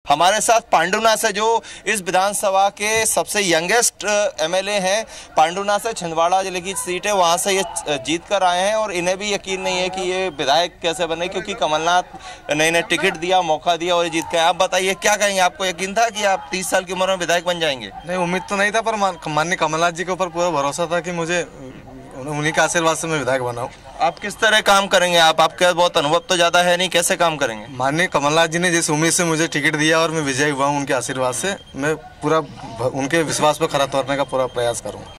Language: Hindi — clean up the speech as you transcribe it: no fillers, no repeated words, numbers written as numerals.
हमारे साथ पांडुना से जो इस विधानसभा के सबसे यंगेस्ट एमएलए हैं, पांडुना से छिंदवाड़ा जिले की सीट है, वहां से ये जीत कर आए हैं और इन्हें भी यकीन नहीं है कि ये विधायक कैसे बने, क्योंकि कमलनाथ ने इन्हें टिकट दिया, मौका दिया और ये जीत गए। आप बताइए क्या कहेंगे, आपको यकीन था कि आप 30 साल की उम्र में विधायक बन जाएंगे? नहीं, उम्मीद तो नहीं था, पर माननीय कमलनाथ जी के ऊपर पूरा भरोसा था कि मुझे उन्हीं का आशीर्वाद से मैं विधायक बना हूँ। आप किस तरह काम करेंगे? आपके बहुत अनुभव तो ज्यादा है नहीं, कैसे काम करेंगे? माननीय कमलनाथ जी ने जिस उम्मीद से मुझे टिकट दिया और मैं विजयी हुआ हूँ, उनके आशीर्वाद से मैं पूरा उनके विश्वास पर खरा उतरने का पूरा प्रयास करूँगा।